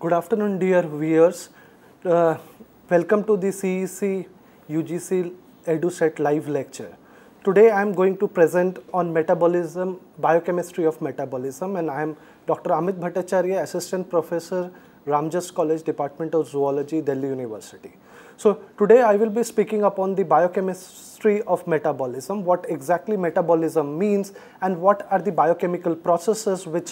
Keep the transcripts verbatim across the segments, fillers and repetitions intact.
Good afternoon, dear viewers. Uh, welcome to the C E C U G C EduSet live lecture. Today I am going to present on metabolism, biochemistry of metabolism, and I am Doctor Amit Bhattacharya, Assistant Professor, Ramjas College, Department of Zoology, Delhi University. So today I will be speaking upon the biochemistry of metabolism, what exactly metabolism means and what are the biochemical processes which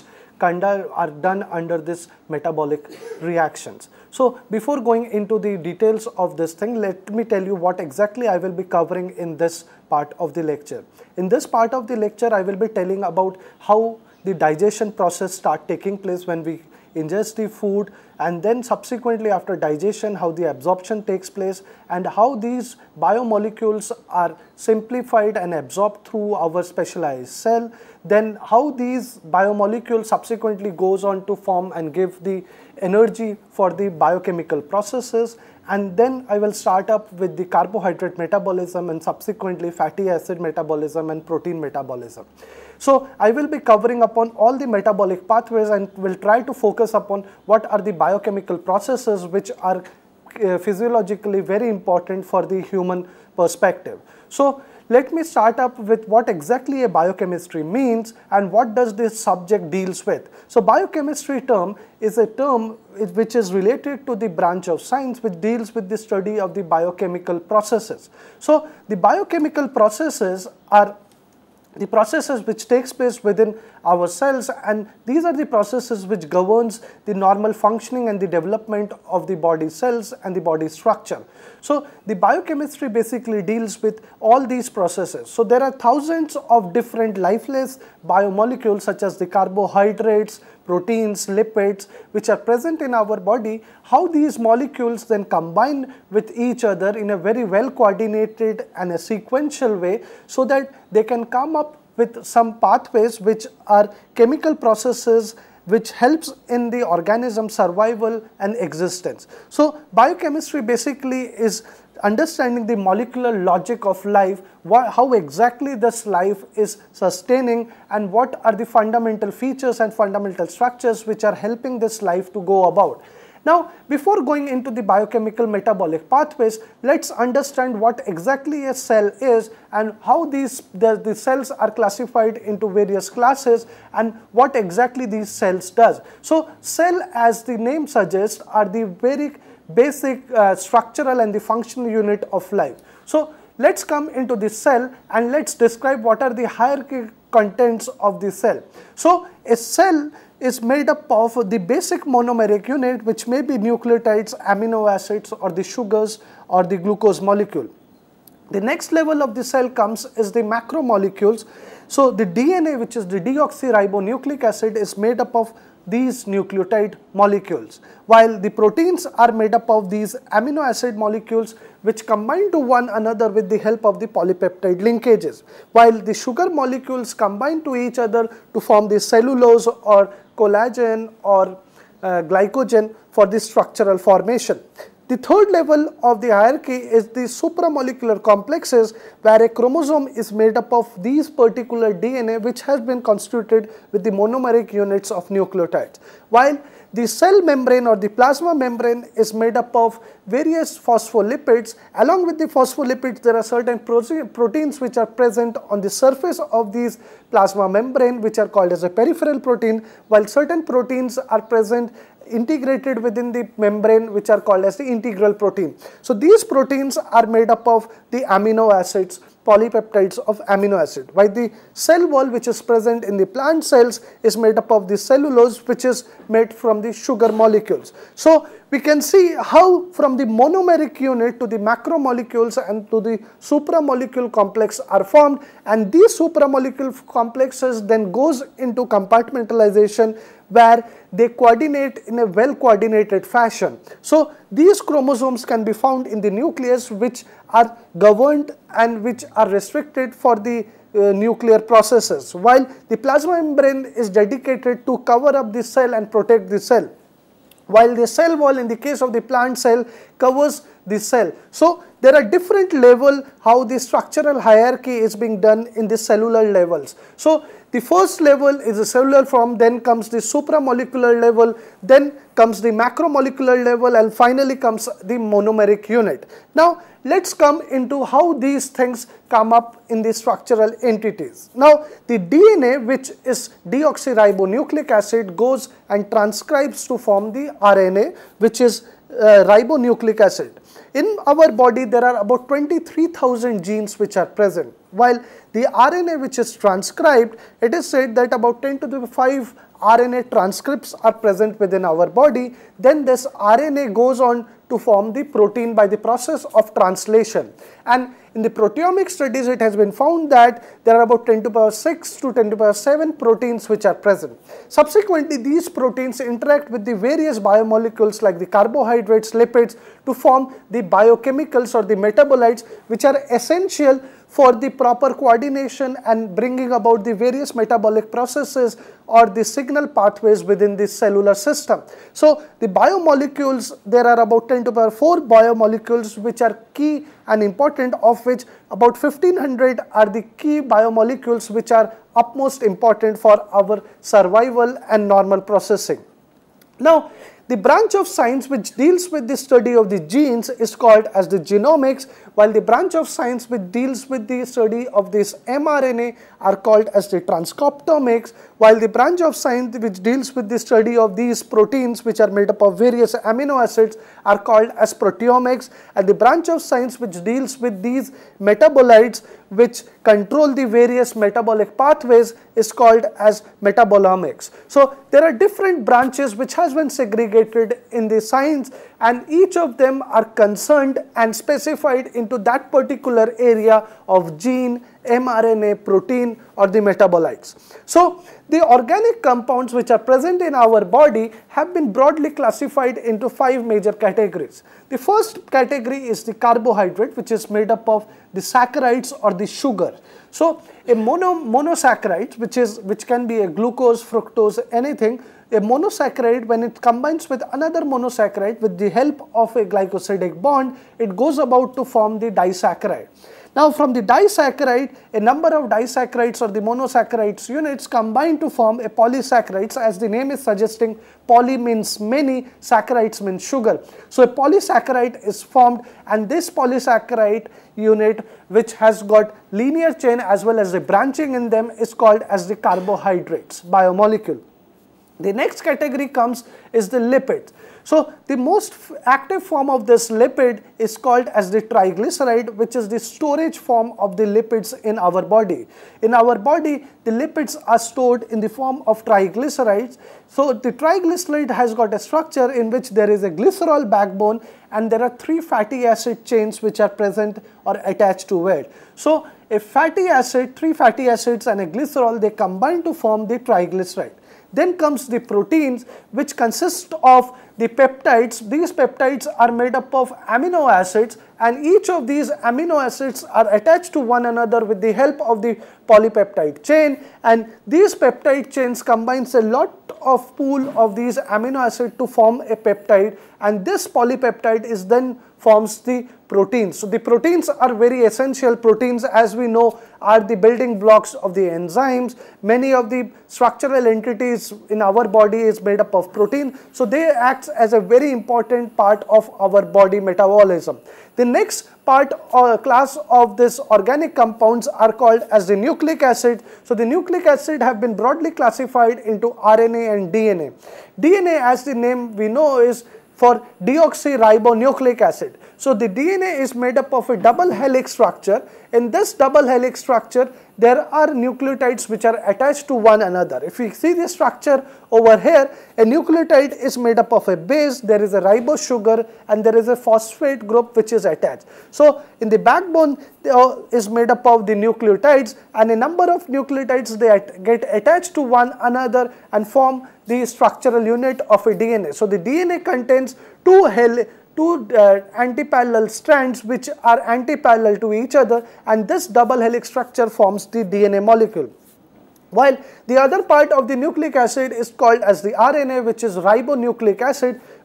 are done under this metabolic reactions. So before going into the details of this thing, let me tell you what exactly I will be covering in this part of the lecture. In this part of the lecture, I will be telling about how the digestion process start taking place when we ingest the food, and then subsequently after digestion how the absorption takes place and how these biomolecules are simplified and absorbed through our specialized cell, then how these biomolecules subsequently goes on to form and give the energy for the biochemical processes, and then I will start up with the carbohydrate metabolism and subsequently fatty acid metabolism and protein metabolism. So I will be covering upon all the metabolic pathways and will try to focus upon what are the biochemical processes which are uh, physiologically very important for the human perspective. So let me start up with what exactly a biochemistry means and what does this subject deals with. So biochemistry term is a term which is related to the branch of science which deals with the study of the biochemical processes. So the biochemical processes are the processes which takes place within our cells, and these are the processes which governs the normal functioning and the development of the body cells and the body structure. So the biochemistry basically deals with all these processes. So there are thousands of different lifeless biomolecules such as the carbohydrates, proteins, lipids which are present in our body, how these molecules then combine with each other in a very well coordinated and a sequential way so that they can come up with some pathways which are chemical processes which helps in the organism survival and existence. So biochemistry basically is understanding the molecular logic of life, what, how exactly this life is sustaining and what are the fundamental features and fundamental structures which are helping this life to go about. Now, before going into the biochemical metabolic pathways, let's understand what exactly a cell is and how these the, the cells are classified into various classes and what exactly these cells does. So, cell, as the name suggests, are the very basic uh, structural and the functional unit of life. So, let's come into the cell and let's describe what are the hierarchy contents of the cell. So, a cell is made up of the basic monomeric unit which may be nucleotides, amino acids or the sugars or the glucose molecule. The next level of the cell comes is the macromolecules. So, the D N A, which is the deoxyribonucleic acid, is made up of these nucleotide molecules, while the proteins are made up of these amino acid molecules which combine to one another with the help of the polypeptide linkages, while the sugar molecules combine to each other to form the cellulose or collagen or uh, glycogen for the structural formation. The third level of the hierarchy is the supramolecular complexes, where a chromosome is made up of these particular D N A which has been constituted with the monomeric units of nucleotides, while the cell membrane or the plasma membrane is made up of various phospholipids. Along with the phospholipids, there are certain proteins which are present on the surface of these plasma membrane which are called as a peripheral protein, while certain proteins are present integrated within the membrane which are called as the integral protein. So these proteins are made up of the amino acids, polypeptides of amino acid, while the cell wall which is present in the plant cells is made up of the cellulose which is made from the sugar molecules. So we can see how from the monomeric unit to the macromolecules and to the supramolecule complex are formed, and these supramolecule complexes then goes into compartmentalization where they coordinate in a well coordinated fashion. So these chromosomes can be found in the nucleus which are governed and which are restricted for the uh, nuclear processes, while the plasma membrane is dedicated to cover up the cell and protect the cell, while the cell wall in the case of the plant cell covers the cell. So there are different level how the structural hierarchy is being done in the cellular levels. So the first level is the cellular form, then comes the supramolecular level, then comes the macromolecular level, and finally comes the monomeric unit. Now let's come into how these things come up in the structural entities. Now the D N A, which is deoxyribonucleic acid, goes and transcribes to form the R N A, which is uh, ribonucleic acid. In our body there are about twenty-three thousand genes which are present, while the R N A which is transcribed, it is said that about ten to the five R N A transcripts are present within our body. Then this R N A goes on to form the protein by the process of translation. And in the proteomic studies, it has been found that there are about ten to the power six to ten to the power seven proteins which are present. Subsequently, these proteins interact with the various biomolecules like the carbohydrates, lipids, to form the biochemicals or the metabolites which are essential for the proper coordination and bringing about the various metabolic processes or the signal pathways within the cellular system. So the biomolecules, there are about ten to the power four biomolecules which are key and important, of which about fifteen hundred are the key biomolecules which are utmost important for our survival and normal processing. Now, the branch of science which deals with the study of the genes is called as the genomics, while the branch of science which deals with the study of this mRNA are called as the transcriptomics, while the branch of science which deals with the study of these proteins which are made up of various amino acids are called as proteomics, and the branch of science which deals with these metabolites which control the various metabolic pathways is called as metabolomics. So there are different branches which has been segregated in the science, and each of them are concerned and specified into that particular area of gene, mRNA, protein, or the metabolites. So the organic compounds which are present in our body have been broadly classified into five major categories. The first category is the carbohydrate, which is made up of the saccharides or the sugar. So a mono monosaccharide, which is which can be a glucose, fructose, anything. A monosaccharide, when it combines with another monosaccharide with the help of a glycosidic bond, it goes about to form the disaccharide. Now from the disaccharide, a number of disaccharides or the monosaccharides units combine to form a polysaccharides, as the name is suggesting. Poly means many, saccharides means sugar. So a polysaccharide is formed, and this polysaccharide unit, which has got linear chain as well as the branching in them, is called as the carbohydrates biomolecule. The next category comes is the lipid. So the most active form of this lipid is called as the triglyceride, which is the storage form of the lipids in our body. In our body, the lipids are stored in the form of triglycerides. So the triglyceride has got a structure in which there is a glycerol backbone, and there are three fatty acid chains which are present or attached to it. So a fatty acid, three fatty acids and a glycerol, they combine to form the triglyceride. Then comes the proteins, which consist of the peptides. These peptides are made up of amino acids, and each of these amino acids are attached to one another with the help of the polypeptide chain, and these peptide chains combines a lot of pool of these amino acids to form a peptide, and this polypeptide is then forms the proteins. So the proteins are very essential. Proteins, as we know, are the building blocks of the enzymes. Many of the structural entities in our body is made up of protein, so they act as a very important part of our body metabolism. The next part or class of this organic compounds are called as the nucleic acid. So the nucleic acid have been broadly classified into R N A and D N A. D N A, as the name we know, is for deoxyribonucleic acid. So the D N A is made up of a double helix structure. In this double helix structure, there are nucleotides which are attached to one another. If we see the structure over here, a nucleotide is made up of a base, there is a ribose sugar, and there is a phosphate group which is attached. So in the backbone uh, is made up of the nucleotides, and a number of nucleotides, they at get attached to one another and form the structural unit of a D N A. So the D N A contains two hel two uh, antiparallel strands which are antiparallel to each other, and this double helix structure forms the D N A molecule. While the other part of the nucleic acid is called as the R N A, which is ribonucleic acid,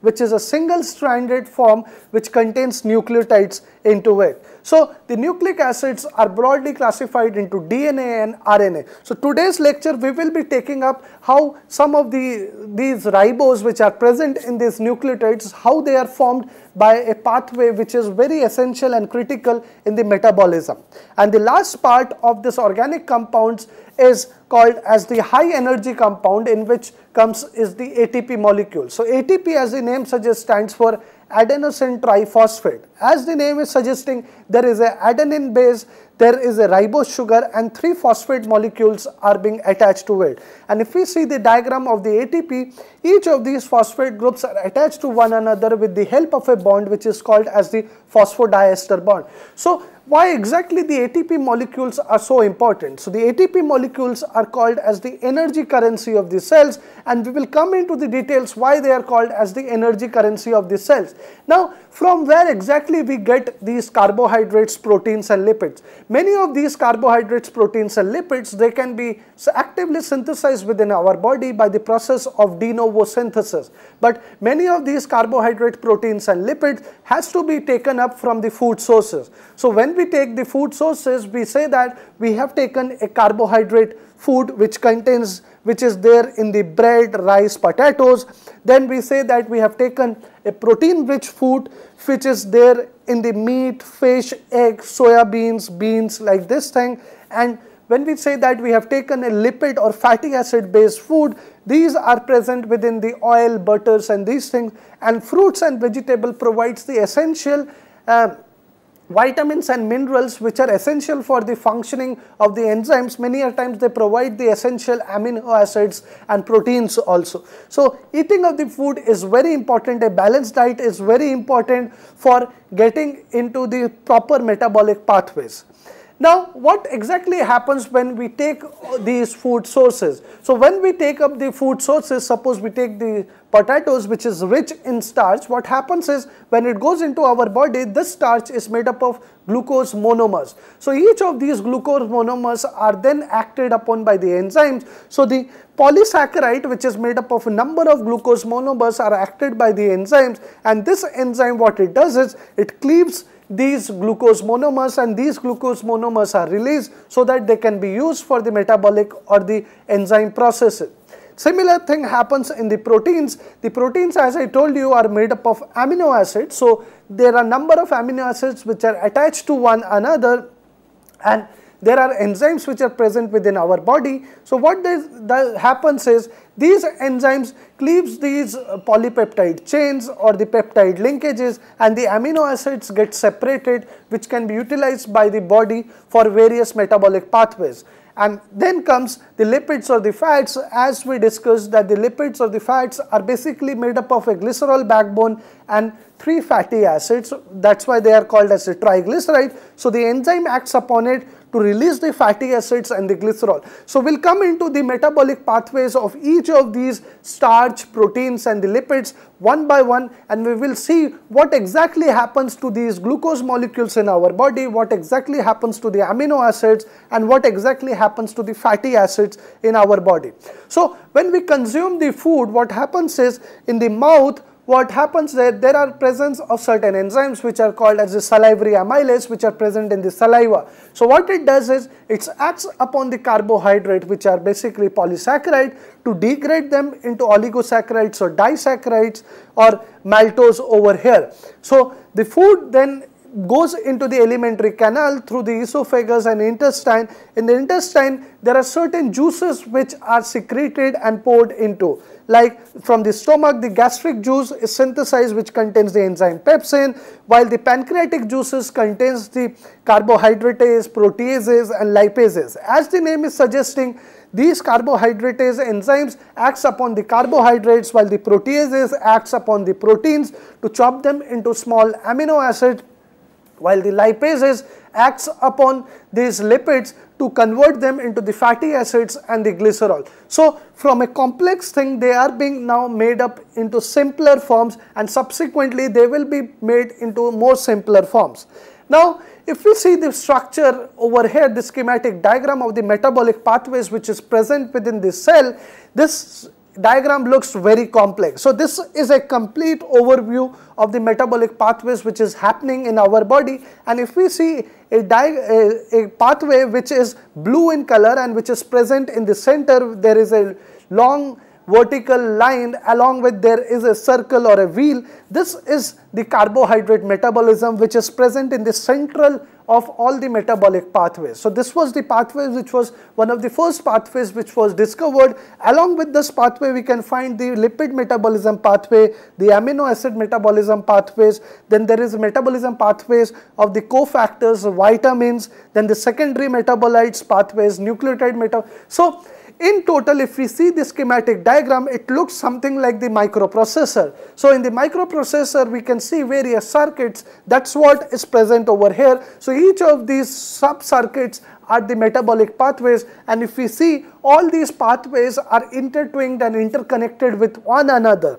which is a single stranded form which contains nucleotides into it. So the nucleic acids are broadly classified into D N A and R N A. So today's lecture we will be taking up how some of the these ribos which are present in these nucleotides, how they are formed by a pathway which is very essential and critical in the metabolism. And the last part of this organic compounds is called as the high energy compound, in which comes is the A T P molecule. So A T P, as the name suggests, stands for adenosine triphosphate. As the name is suggesting, there is a adenine base, there is a ribose sugar, and three phosphate molecules are being attached to it. And if we see the diagram of the A T P, each of these phosphate groups are attached to one another with the help of a bond which is called as the phosphodiester bond. So why exactly the A T P molecules are so important? So the A T P molecules are called as the energy currency of the cells, and we will come into the details why they are called as the energy currency of the cells. Now, from where exactly we get these carbohydrates, proteins and lipids? Many of these carbohydrates, proteins and lipids, they can be actively synthesized within our body by the process of de novo synthesis. But many of these carbohydrate, proteins and lipids has to be taken up from the food sources. So when we take the food sources, we say that we have taken a carbohydrate food which contains, which is there in the bread, rice, potatoes. Then we say that we have taken a protein rich food which is there in the meat, fish, eggs, soya beans, beans, like this thing. And when we say that we have taken a lipid or fatty acid based food, these are present within the oil, butters and these things. And fruits and vegetable provides the essential uh, vitamins and minerals which are essential for the functioning of the enzymes. Many a times they provide the essential amino acids and proteins also. So eating of the food is very important. A balanced diet is very important for getting into the proper metabolic pathways. Now, what exactly happens when we take these food sources? So when we take up the food sources, suppose we take the potatoes which is rich in starch, what happens is when it goes into our body, this starch is made up of glucose monomers. So each of these glucose monomers are then acted upon by the enzymes. So the polysaccharide, which is made up of a number of glucose monomers, are acted by the enzymes, and this enzyme, what it does is it cleaves these glucose monomers, and these glucose monomers are released so that they can be used for the metabolic or the enzyme processes. Similar thing happens in the proteins. The proteins, as I told you, are made up of amino acids. So there are a number of amino acids which are attached to one another, and there are enzymes which are present within our body. So what this, that happens is these enzymes cleaves these polypeptide chains or the peptide linkages, and the amino acids get separated, which can be utilized by the body for various metabolic pathways. And then comes the lipids or the fats. As we discussed, that the lipids or the fats are basically made up of a glycerol backbone and three fatty acids. That's why they are called as a triglyceride. So the enzyme acts upon it to release the fatty acids and the glycerol. So we'll come into the metabolic pathways of each of these starch, proteins and the lipids one by one, and we will see what exactly happens to these glucose molecules in our body, what exactly happens to the amino acids, and what exactly happens to the fatty acids in our body. So when we consume the food, what happens is in the mouth, what happens there, there are presence of certain enzymes which are called as the salivary amylase, which are present in the saliva. So what it does is it acts upon the carbohydrate, which are basically polysaccharide, to degrade them into oligosaccharides or disaccharides or maltose over here. So the food then goes into the alimentary canal through the esophagus and intestine. In the intestine, there are certain juices which are secreted and poured into. Like from the stomach, the gastric juice is synthesized, which contains the enzyme pepsin, while the pancreatic juices contains the carbohydratase, proteases and lipases. As the name is suggesting, these carbohydratase enzymes acts upon the carbohydrates, while the proteases acts upon the proteins to chop them into small amino acids, while the lipases acts upon these lipids to convert them into the fatty acids and the glycerol. So from a complex thing, they are being now made up into simpler forms, and subsequently they will be made into more simpler forms. Now if we see the structure over here, the schematic diagram of the metabolic pathways which is present within this cell, this diagram looks very complex. So this is a complete overview of the metabolic pathways which is happening in our body, and if we see a, a, a pathway which is blue in color and which is present in the center, there is a long vertical line, along with there is a circle or a wheel. This is the carbohydrate metabolism which is present in the central of all the metabolic pathways. So this was the pathway which was one of the first pathways which was discovered. Along with this pathway we can find the lipid metabolism pathway, the amino acid metabolism pathways, then there is metabolism pathways of the cofactors, vitamins, then the secondary metabolites pathways, nucleotide meta. So in total, if we see the schematic diagram, it looks something like the microprocessor. So in the microprocessor, we can see various circuits. That's what is present over here. So each of these sub-circuits are the metabolic pathways, and if we see, all these pathways are intertwined and interconnected with one another.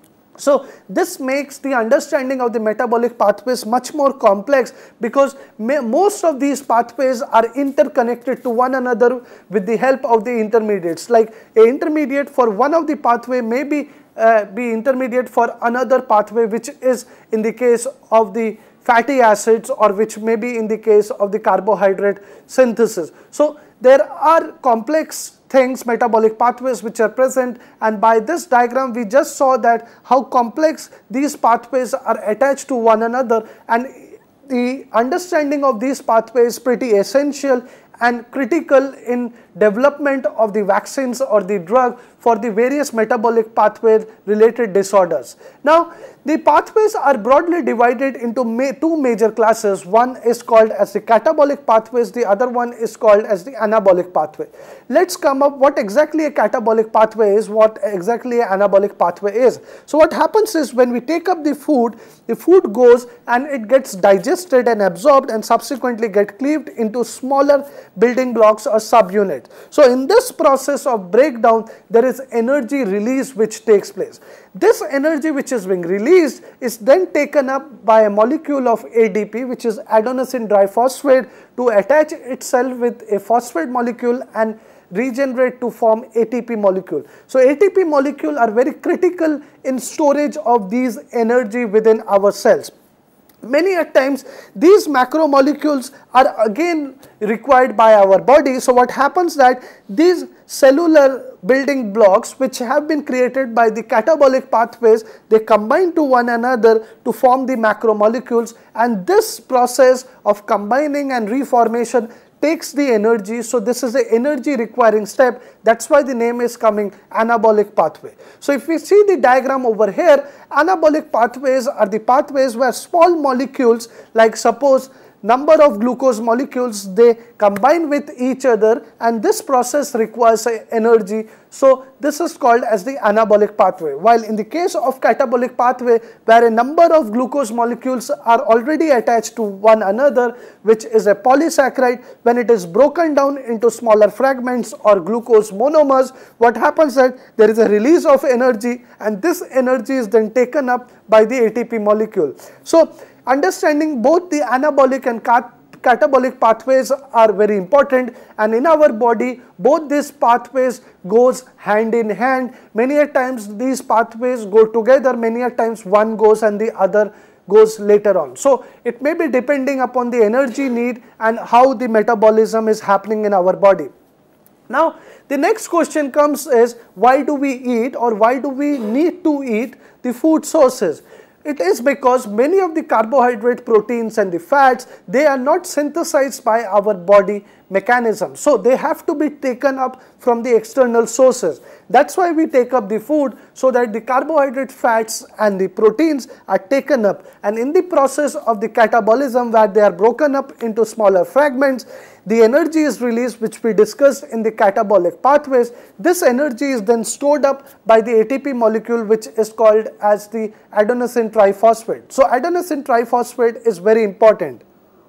So this makes the understanding of the metabolic pathways much more complex, because most of these pathways are interconnected to one another with the help of the intermediates. Like a intermediate for one of the pathway may be, uh, be intermediate for another pathway, which is in the case of the fatty acids, or which may be in the case of the carbohydrate synthesis. So there are complex things, metabolic pathways which are present, and by this diagram we just saw that how complex these pathways are attached to one another, and the understanding of these pathways is pretty essential and critical in development of the vaccines or the drug for the various metabolic pathway related disorders. Now the pathways are broadly divided into ma two major classes. One is called as the catabolic pathways, the other one is called as the anabolic pathway. Let's come up what exactly a catabolic pathway is, what exactly an anabolic pathway is. So what happens is, when we take up the food, the food goes and it gets digested and absorbed and subsequently get cleaved into smaller building blocks or subunits. So in this process of breakdown, there is energy release which takes place. This energy which is being released is then taken up by a molecule of A D P, which is adenosine triphosphate, to attach itself with a phosphate molecule and regenerate to form A T P molecule. So A T P molecule are very critical in storage of these energy within our cells. Many a times these macromolecules are again required by our body. So what happens that these cellular building blocks which have been created by the catabolic pathways, they combine to one another to form the macromolecules, and this process of combining and reformation takes the energy. So this is an energy requiring step. That's why the name is coming anabolic pathway. So if we see the diagram over here, anabolic pathways are the pathways where small molecules, like suppose number of glucose molecules, they combine with each other, and this process requires energy. So this is called as the anabolic pathway. While in the case of catabolic pathway, where a number of glucose molecules are already attached to one another, which is a polysaccharide, when it is broken down into smaller fragments or glucose monomers, what happens that there is a release of energy, and this energy is then taken up by the A T P molecule. So understanding both the anabolic and cat catabolic pathways are very important, and in our body both these pathways goes hand in hand. Many a times these pathways go together, many a times one goes and the other goes later on. So it may be depending upon the energy need and how the metabolism is happening in our body. Now the next question comes is, why do we eat, or why do we need to eat the food sources? It is because many of the carbohydrate, proteins and the fats, they are not synthesized by our body mechanism. So they have to be taken up from the external sources. That's why we take up the food, so that the carbohydrate, fats and the proteins are taken up, and in the process of the catabolism, where they are broken up into smaller fragments, the energy is released, which we discussed in the catabolic pathways. This energy is then stored up by the A T P molecule, which is called as the adenosine triphosphate. So adenosine triphosphate is very important.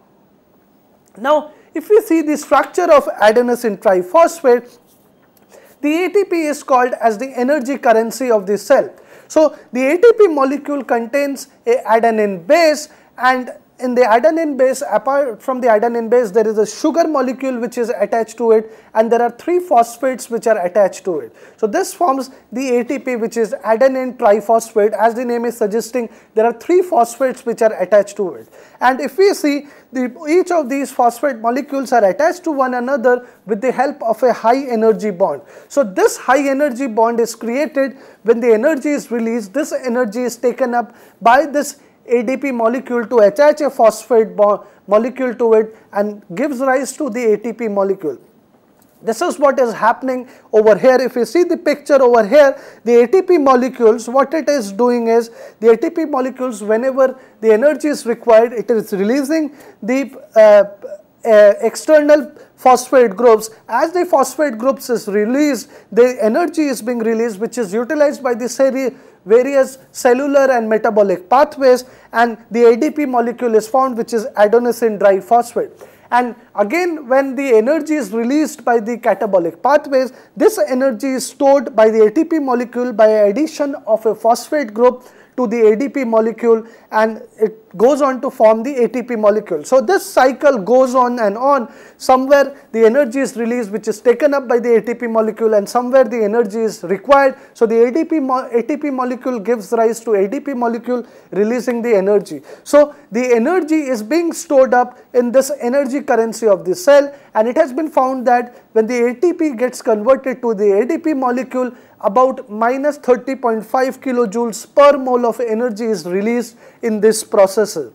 Now if we see the structure of adenosine triphosphate, the A T P is called as the energy currency of the cell. So the A T P molecule contains a adenine base, and in the adenine base, apart from the adenine base, there is a sugar molecule which is attached to it, and there are three phosphates which are attached to it. So this forms the A T P, which is adenine triphosphate. As the name is suggesting, there are three phosphates which are attached to it. And if we see, the, each of these phosphate molecules are attached to one another with the help of a high energy bond. So this high energy bond is created when the energy is released. This energy is taken up by this A D P molecule to attach a phosphate molecule to it and gives rise to the A T P molecule. This is what is happening over here. If you see the picture over here, the A T P molecules, what it is doing is, the A T P molecules, whenever the energy is required, it is releasing the uh, uh, external phosphate groups. As the phosphate groups is released, the energy is being released, which is utilized by the series various cellular and metabolic pathways, and the A D P molecule is formed, which is adenosine triphosphate. And again, when the energy is released by the catabolic pathways, this energy is stored by the A T P molecule by addition of a phosphate group to the A D P molecule, and it goes on to form the A T P molecule. So this cycle goes on and on. Somewhere the energy is released, which is taken up by the A T P molecule, and somewhere the energy is required. So the A D P mo A T P molecule gives rise to A D P molecule, releasing the energy. So the energy is being stored up in this energy currency of the cell, and it has been found that when the A T P gets converted to the A D P molecule, about minus thirty point five kilojoules per mole of energy is released in this processes.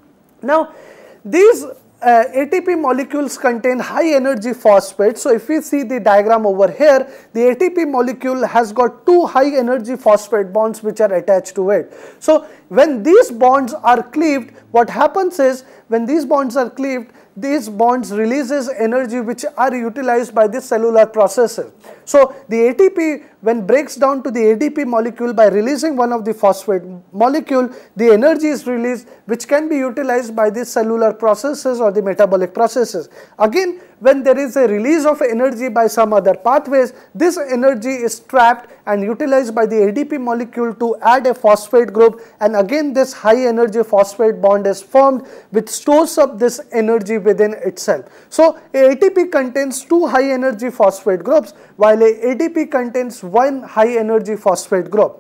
Now, these uh, A T P molecules contain high energy phosphates. So if we see the diagram over here, the A T P molecule has got two high energy phosphate bonds which are attached to it. So when these bonds are cleaved, what happens is, when these bonds are cleaved, these bonds releases energy which are utilized by the cellular processes. So the A T P, when breaks down to the A D P molecule by releasing one of the phosphate molecule, the energy is released which can be utilized by the cellular processes or the metabolic processes. Again, when there is a release of energy by some other pathways, this energy is trapped and utilized by the A D P molecule to add a phosphate group, and again this high energy phosphate bond is formed which stores up this energy within itself. So a ATP contains two high energy phosphate groups, while a ADP contains one high energy phosphate group.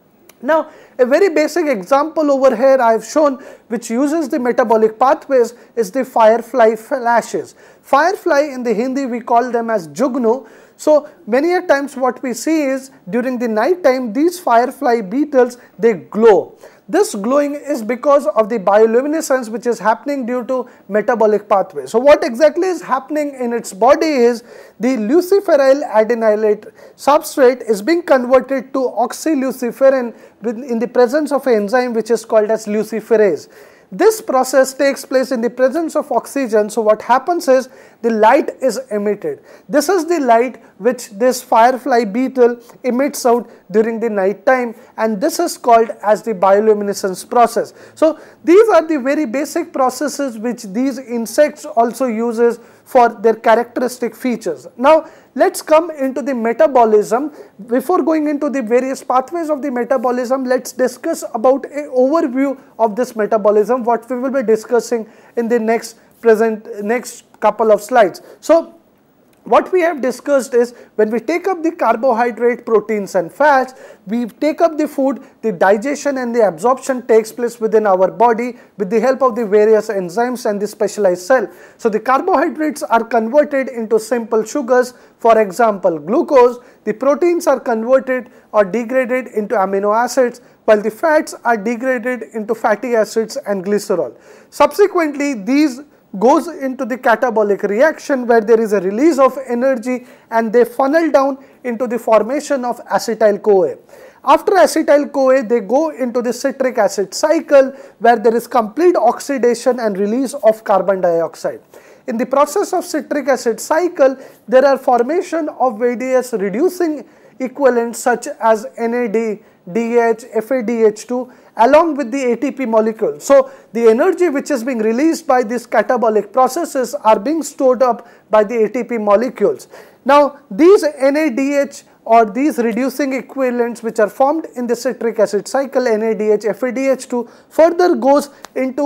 Now, a very basic example over here I have shown which uses the metabolic pathways is the firefly flashes. Firefly, in the Hindi we call them as jugnu. So many a times what we see is, during the night time, these firefly beetles, they glow. This glowing is because of the bioluminescence which is happening due to metabolic pathways. So what exactly is happening in its body is, the luciferyl adenylate substrate is being converted to oxyluciferin in the presence of an enzyme which is called as luciferase. This process takes place in the presence of oxygen. So what happens is, the light is emitted. This is the light which this firefly beetle emits out during the night time, and this is called as the bioluminescence process. So these are the very basic processes which these insects also uses for their characteristic features. Now let's come into the metabolism. Before going into the various pathways of the metabolism, let's discuss about an overview of this metabolism, what we will be discussing in the next present next couple of slides. So what we have discussed is, when we take up the carbohydrate, proteins and fats, we take up the food, the digestion and the absorption takes place within our body with the help of the various enzymes and the specialized cell. So the carbohydrates are converted into simple sugars, for example glucose. The proteins are converted or degraded into amino acids, while the fats are degraded into fatty acids and glycerol. Subsequently, these goes into the catabolic reaction where there is a release of energy and they funnel down into the formation of acetyl-CoA. After acetyl-CoA, they go into the citric acid cycle where there is complete oxidation and release of carbon dioxide. In the process of citric acid cycle, there are formation of various reducing equivalents such as N A D, D H, F A D H two along with the A T P molecule. So the energy which is being released by these catabolic processes are being stored up by the A T P molecules. Now these N A D H or these reducing equivalents which are formed in the citric acid cycle, N A D H, F A D H two, further goes into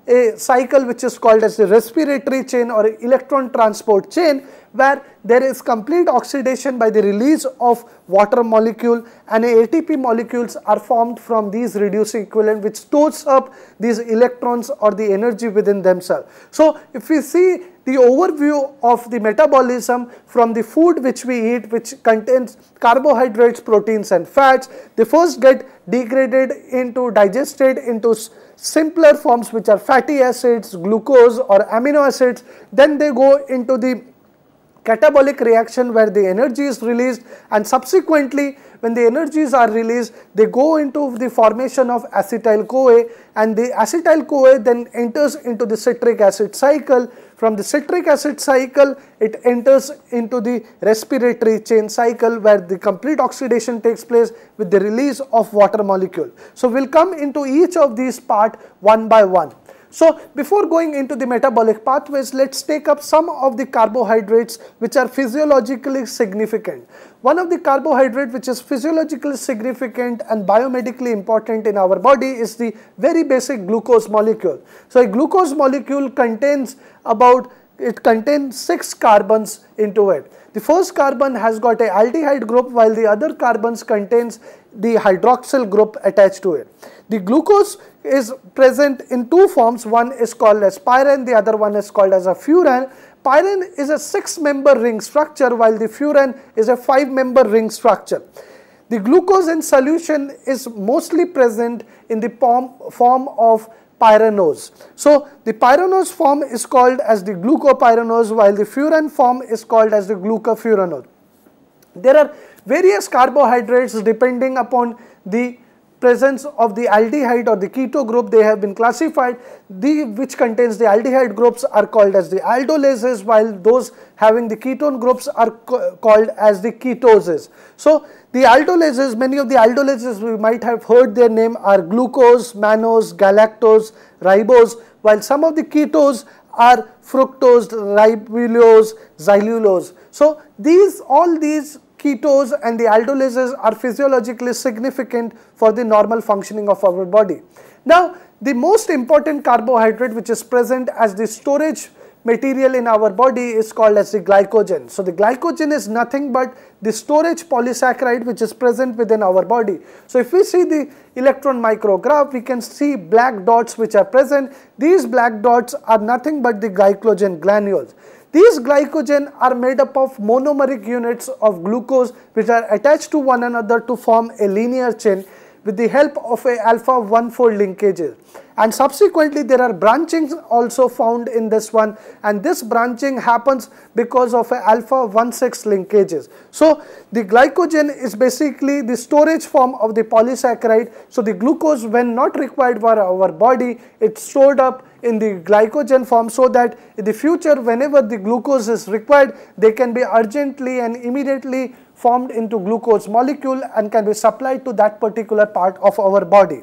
a cycle which is called as the respiratory chain or electron transport chain, where there is complete oxidation by the release of water molecule, and A T P molecules are formed from these reducing equivalent, which stores up these electrons or the energy within themselves. So if we see the overview of the metabolism from the food which we eat, which contains carbohydrates, proteins and fats, they first get degraded into, digested into simpler forms which are fatty acids, glucose or amino acids. Then they go into the catabolic reaction where the energy is released, and subsequently when the energies are released, they go into the formation of acetyl-CoA, and the acetyl-CoA then enters into the citric acid cycle. From the citric acid cycle, it enters into the respiratory chain cycle where the complete oxidation takes place with the release of water molecule. So we'll come into each of these part one by one. So before going into the metabolic pathways, let's take up some of the carbohydrates which are physiologically significant. One of the carbohydrate which is physiologically significant and biomedically important in our body is the very basic glucose molecule. So a glucose molecule contains about, it contains six carbons into it. The first carbon has got a aldehyde group, while the other carbons contains the hydroxyl group attached to it. The glucose is present in two forms. One is called as pyrene, the other one is called as a furan. Pyrene is a six member ring structure, while the furan is a five member ring structure. The glucose in solution is mostly present in the form, form of pyranose. So the pyranose form is called as the glucopyranose, while the furan form is called as the glucofuranose. There are various carbohydrates depending upon the presence of the aldehyde or the keto group. They have been classified. The which contains the aldehyde groups are called as the aldolases, while those having the ketone groups are co called as the ketoses. So the aldolases, many of the aldolases we might have heard their name are glucose, mannose, galactose, ribose, while some of the ketos are fructose, ribulose, xylulose. So these all these ketos and the aldolases are physiologically significant for the normal functioning of our body. Now, the most important carbohydrate which is present as the storage material in our body is called as the glycogen. So the glycogen is nothing but the storage polysaccharide which is present within our body. So if we see the electron micrograph, we can see black dots which are present. These black dots are nothing but the glycogen granules. These glycogen are made up of monomeric units of glucose which are attached to one another to form a linear chain with the help of a alpha one fold linkages. And subsequently there are branchings also found in this one, and this branching happens because of a alpha one six linkages. So the glycogen is basically the storage form of the polysaccharide. So the glucose, when not required for our body, it's stored up in the glycogen form, so that in the future whenever the glucose is required, they can be urgently and immediately formed into glucose molecule and can be supplied to that particular part of our body.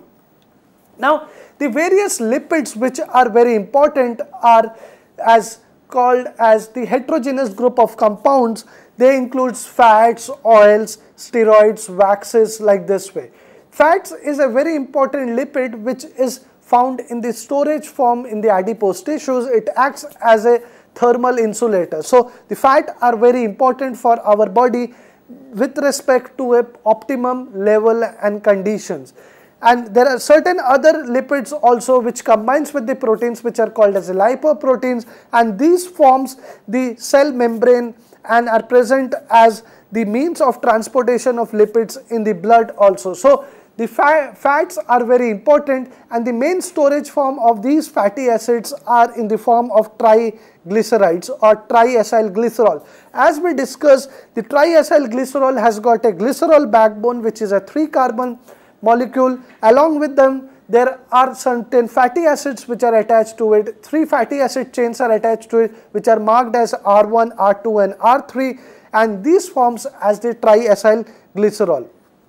Now, the various lipids which are very important are as called as the heterogeneous group of compounds. They include fats, oils, steroids, waxes, like this way. Fats is a very important lipid which is found in the storage form in the adipose tissues. It acts as a thermal insulator. So the fat are very important for our body with respect to a optimum level and conditions. And there are certain other lipids also which combines with the proteins which are called as the lipoproteins, and these forms the cell membrane and are present as the means of transportation of lipids in the blood also. So the fa fats are very important, and the main storage form of these fatty acids are in the form of triglycerides or triacyl glycerol. As we discussed, the triacyl glycerol has got a glycerol backbone which is a three carbon molecule. Along with them there are certain fatty acids which are attached to it. Three fatty acid chains are attached to it which are marked as R one, R two and R three, and these forms as the triacyl glycerol.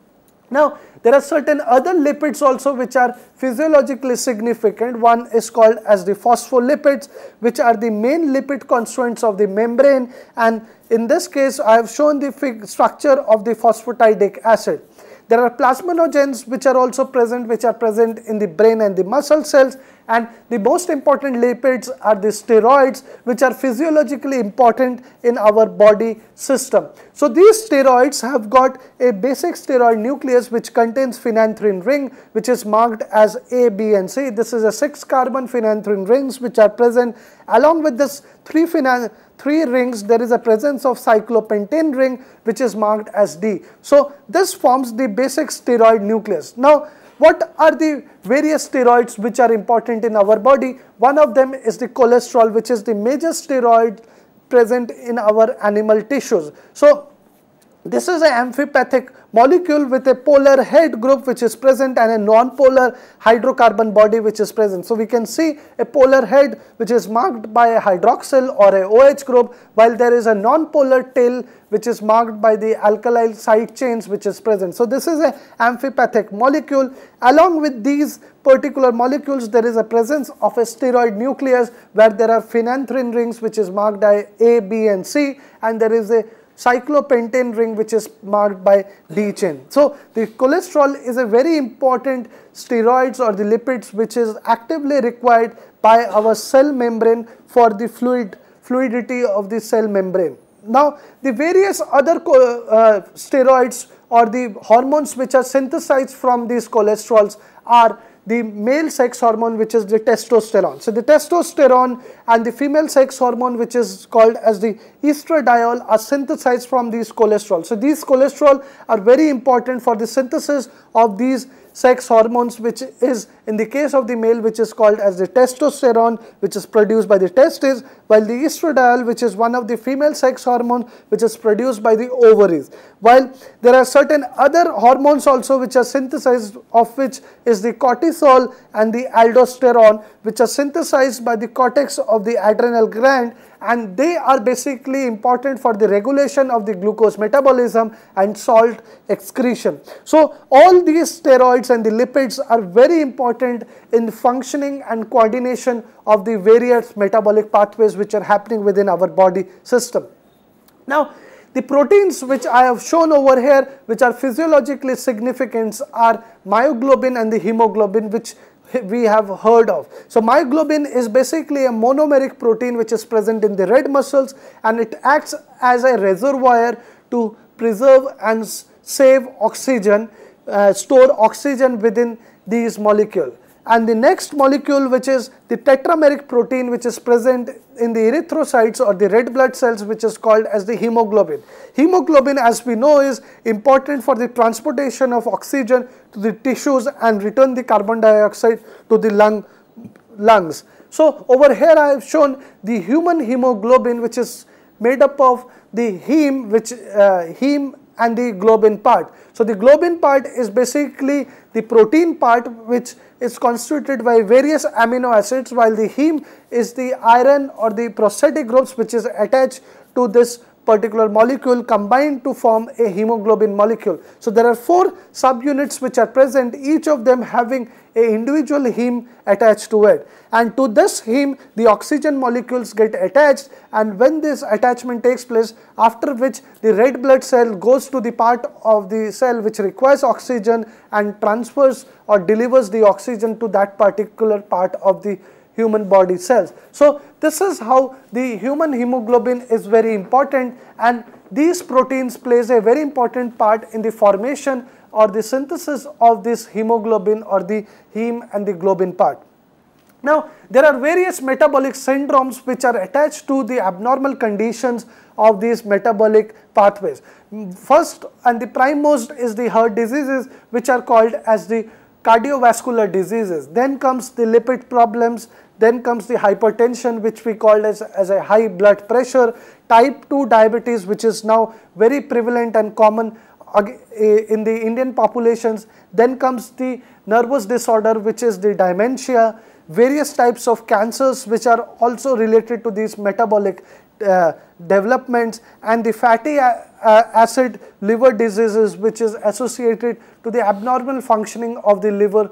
Now there are certain other lipids also which are physiologically significant. One is called as the phospholipids, which are the main lipid constituents of the membrane, and in this case I have shown the structure of the phosphatidic acid. There are plasminogens which are also present, which are present in the brain and the muscle cells. And the most important lipids are the steroids, which are physiologically important in our body system. So these steroids have got a basic steroid nucleus which contains phenanthrene ring, which is marked as A, B and C. This is a six carbon phenanthrene rings which are present. Along with this three phenan three rings, there is a presence of cyclopentane ring which is marked as D. So this forms the basic steroid nucleus. Now, what are the various steroids which are important in our body? One of them is the cholesterol, which is the major steroid present in our animal tissues. So this is an amphipathic molecule with a polar head group which is present and a non-polar hydrocarbon body which is present. So we can see a polar head which is marked by a hydroxyl or a OH group, while there is a non-polar tail which is marked by the alkyl side chains which is present. So this is an amphipathic molecule. Along with these particular molecules, there is a presence of a steroid nucleus where there are phenanthrene rings which is marked by A, B and C, and there is a cyclopentane ring which is marked by D chain. So the cholesterol is a very important steroids or the lipids which is actively required by our cell membrane for the fluid fluidity of the cell membrane. Now the various other uh, steroids or the hormones which are synthesized from these cholesterols are the male sex hormone, which is the testosterone. So the testosterone and the female sex hormone, which is called as the estradiol, are synthesized from these cholesterol. So these cholesterol are very important for the synthesis of these sex hormones, which is in the case of the male, which is called as the testosterone, which is produced by the testes, while the estradiol, which is one of the female sex hormones, which is produced by the ovaries. While there are certain other hormones also which are synthesized, of which is the cortisol and the aldosterone, which are synthesized by the cortex of the adrenal gland, and they are basically important for the regulation of the glucose metabolism and salt excretion. So all these steroids and the lipids are very important in the functioning and coordination of the various metabolic pathways which are happening within our body system. Now, the proteins which I have shown over here, which are physiologically significant, are myoglobin and the hemoglobin, which we have heard of. So myoglobin is basically a monomeric protein which is present in the red muscles, and it acts as a reservoir to preserve and save oxygen, uh, store oxygen within these molecules. And the next molecule, which is the tetrameric protein, which is present in the erythrocytes or the red blood cells, which is called as the hemoglobin. Hemoglobin, as we know, is important for the transportation of oxygen to the tissues and return the carbon dioxide to the lung, lungs. So over here I have shown the human hemoglobin, which is made up of the heme, which uh, heme and the globin part. So the globin part is basically the protein part, which is constituted by various amino acids, while the heme is the iron or the prosthetic groups which is attached to this particular molecule combined to form a hemoglobin molecule. So there are four subunits which are present, each of them having a individual heme attached to it, and to this heme the oxygen molecules get attached, and when this attachment takes place, after which the red blood cell goes to the part of the cell which requires oxygen and transfers or delivers the oxygen to that particular part of the human body cells. So this is how the human hemoglobin is very important, and these proteins plays a very important part in the formation or the synthesis of this hemoglobin or the heme and the globin part. Now there are various metabolic syndromes which are attached to the abnormal conditions of these metabolic pathways. First and the primemost is the heart diseases, which are called as the cardiovascular diseases. Then comes the lipid problems, then comes the hypertension, which we call as, as a high blood pressure, type two diabetes, which is now very prevalent and common in the Indian populations. Then comes the nervous disorder, which is the dementia, various types of cancers which are also related to these metabolic uh, developments, and the fatty uh, acid liver diseases, which is associated to the abnormal functioning of the liver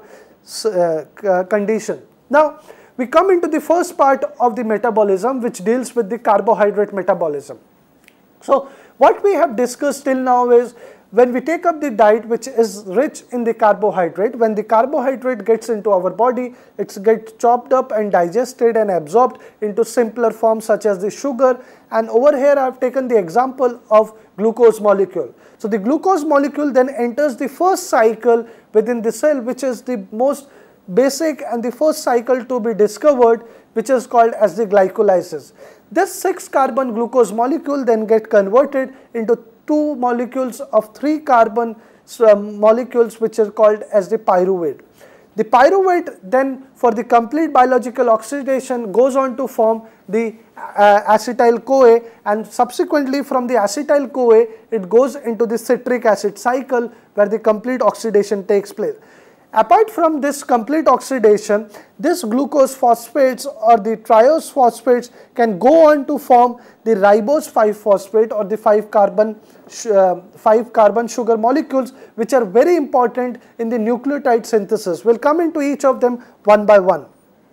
uh, condition. Now we come into the first part of the metabolism, which deals with the carbohydrate metabolism. So what we have discussed till now is when we take up the diet which is rich in the carbohydrate, when the carbohydrate gets into our body, it gets chopped up and digested and absorbed into simpler forms such as the sugar. And over here I have taken the example of glucose molecule. So the glucose molecule then enters the first cycle within the cell, which is the most basic and the first cycle to be discovered, which is called as the glycolysis. This six carbon glucose molecule then get converted into two molecules of three carbon uh, molecules, which are called as the pyruvate. The pyruvate then, for the complete biological oxidation, goes on to form the uh, acetyl-CoA, and subsequently from the acetyl-CoA it goes into the citric acid cycle where the complete oxidation takes place. Apart from this complete oxidation, this glucose phosphates or the triose phosphates can go on to form the ribose five phosphate or the five carbon uh, five carbon sugar molecules, which are very important in the nucleotide synthesis. We'll come into each of them one by one.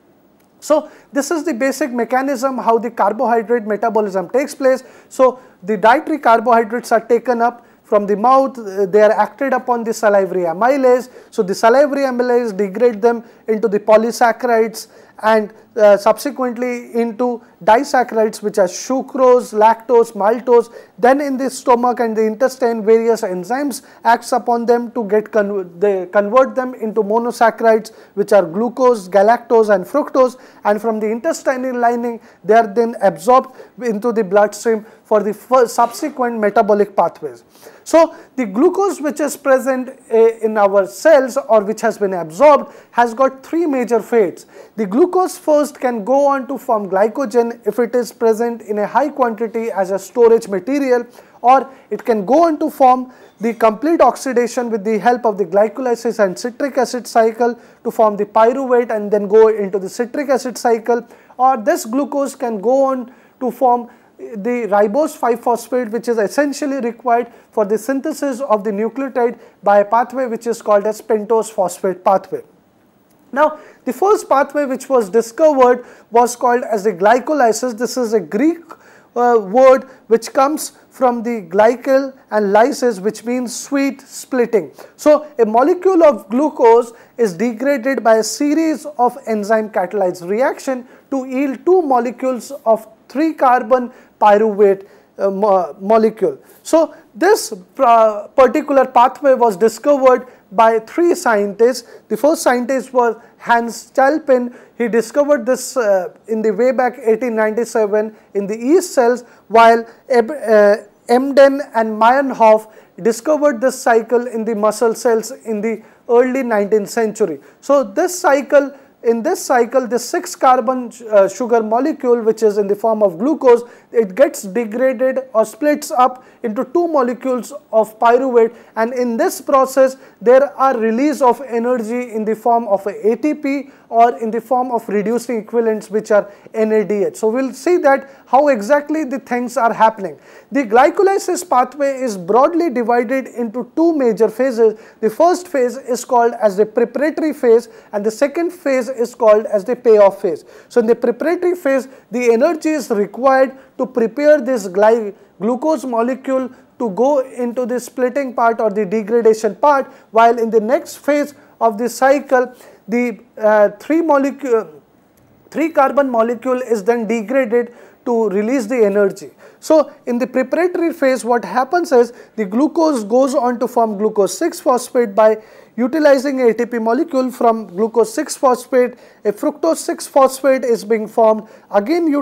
So this is the basic mechanism how the carbohydrate metabolism takes place. So the dietary carbohydrates are taken up from the mouth, they are acted upon the salivary amylase. So the salivary amylase degrade them into the polysaccharides and uh, subsequently into disaccharides, which are sucrose, lactose, maltose. Then in the stomach and the intestine, various enzymes acts upon them to get con they convert them into monosaccharides, which are glucose, galactose and fructose, and from the intestinal lining they are then absorbed into the bloodstream for the first subsequent metabolic pathways. So the glucose which is present uh, in our cells or which has been absorbed has got three major fates. The glucose first can go on to form glycogen if it is present in a high quantity as a storage material, or it can go on to form the complete oxidation with the help of the glycolysis and citric acid cycle to form the pyruvate and then go into the citric acid cycle, or this glucose can go on to form the ribose five phosphate, which is essentially required for the synthesis of the nucleotide by a pathway which is called as pentose phosphate pathway. Now the first pathway which was discovered was called as the glycolysis. This is a Greek uh, word which comes from the glycal and lysis, which means sweet splitting. So a molecule of glucose is degraded by a series of enzyme catalyzed reaction to yield two molecules of three carbon pyruvate uh, mo molecule. So this uh, particular pathway was discovered by three scientists. The first scientist was Hans Chalpin. He discovered this uh, in the way back eighteen ninety-seven in the yeast cells, while uh, Emden and Meyerhoff discovered this cycle in the muscle cells in the early nineteenth century. So this cycle In this cycle, the six carbon uh, sugar molecule, which is in the form of glucose, it gets degraded or splits up into two molecules of pyruvate, and in this process there are release of energy in the form of a ATP or in the form of reducing equivalents, which are N A D H. So we'll see that how exactly the things are happening. The glycolysis pathway is broadly divided into two major phases. The first phase is called as the preparatory phase, and the second phase is called as the payoff phase. So in the preparatory phase, the energy is required to prepare this gly glucose molecule to go into the splitting part or the degradation part, while in the next phase of the cycle, the uh, three molecule, three carbon molecule is then degraded to release the energy. So in the preparatory phase, what happens is the glucose goes on to form glucose six phosphate by utilizing a ATP molecule. From glucose six phosphate, a fructose six phosphate is being formed again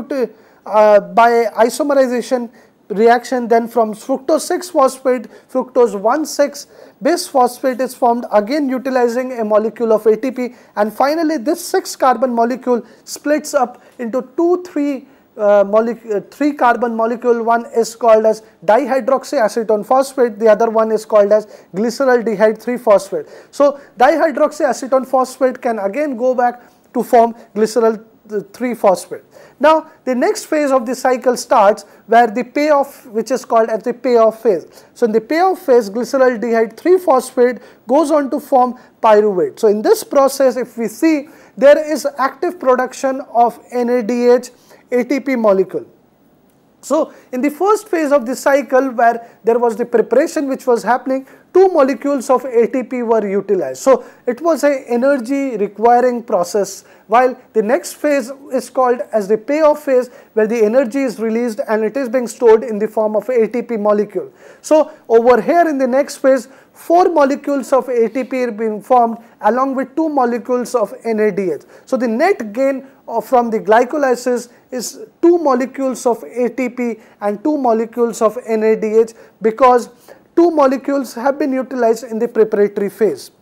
uh, by isomerization reaction. Then from fructose six phosphate, fructose one six bisphosphate is formed, again utilizing a molecule of A T P, and finally this six carbon molecule splits up into two three uh, molecule three carbon molecule. One is called as dihydroxyacetone phosphate, the other one is called as glyceraldehyde three phosphate. So dihydroxyacetone phosphate can again go back to form glyceral three phosphate. Now the next phase of the cycle starts, where the payoff, which is called as the payoff phase. So in the payoff phase, glyceraldehyde three phosphate goes on to form pyruvate. So in this process, if we see, there is active production of N A D H A T P molecule. So in the first phase of the cycle, where there was the preparation which was happening, two molecules of A T P were utilized. So it was an energy requiring process, while the next phase is called as the payoff phase, where the energy is released and it is being stored in the form of A T P molecule. So over here in the next phase, four molecules of A T P are being formed along with two molecules of N A D H. So the net gain from the glycolysis is two molecules of A T P and two molecules of N A D H, because two molecules have been utilized in the preparatory phase.